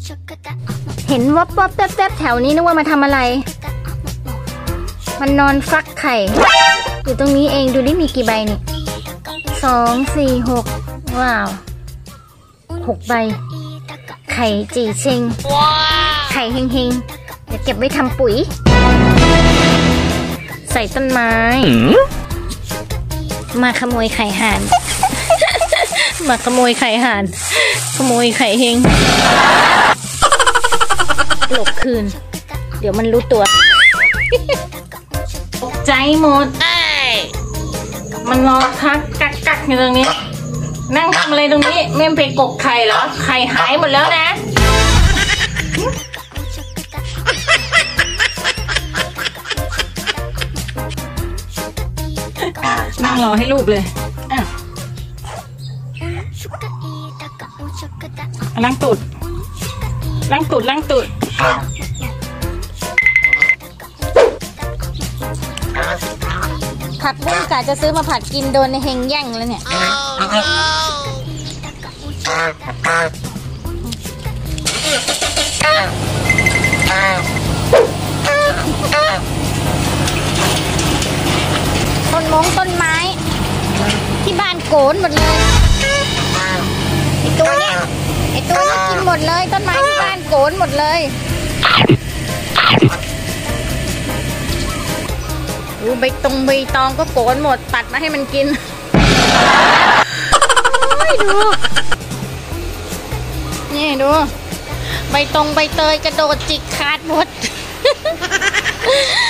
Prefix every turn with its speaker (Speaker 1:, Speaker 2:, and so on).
Speaker 1: เห็นวับวับแป๊บแป๊บแถวนี้นึกว่ามาทำอะไรมันนอนฟักไข่อยู่ตรงนี้เองดูดิมีกี่ใบนี่2 4 6ว้าว6 ใบไข่จีเชงไข่เฮงเฮงเดี๋ยวเก็บไว้ทำปุ๋ยใส่ต้นไม้มาขโมยไข่ห่านมาขโมยไข่ห่านขโมยไข่เฮงหลบคืนเดี๋ยวมันรู้ตัวตกใจหมดมันรอทักกักอยู่ตรงนี้นั่งทำอะไรตรงนี้แม่ไปกกไข่เหรอไข่หายหมดแล้วนะนั่งรอให้ลูกเลยล้างตูดล้างตูดล้างตูดผักบุ้งกะจะซื้อมาผัดกินโดนในเฮงแย่งแล้วเนี่ยต้นไม้ที่บ้านโกนหมดเลยไอตัวนี้กินหมดเลยต้นไม้ที่บ้านโกนหมดเลยใบตองก็โกนหมดตัดมาให้มันกินดูนี่ดูใบเตยกระโดดจิกขาดหมด